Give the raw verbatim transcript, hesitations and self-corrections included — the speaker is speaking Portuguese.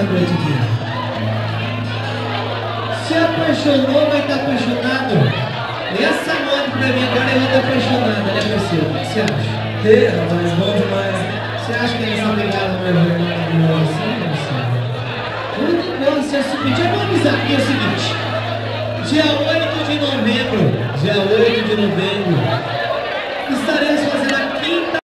noite aqui. Se apaixonou, vai estar apaixonado. Essa noite pra mim agora ela tá apaixonada, né, Priscila? O que você acha? É, rapaz, bom demais. Você acha que essa pegada não é verdadeira assim, Marcelo? Eu não posso, é o seguinte, eu vou avisar aqui é o seguinte. Dia oito de novembro, dia oito de novembro,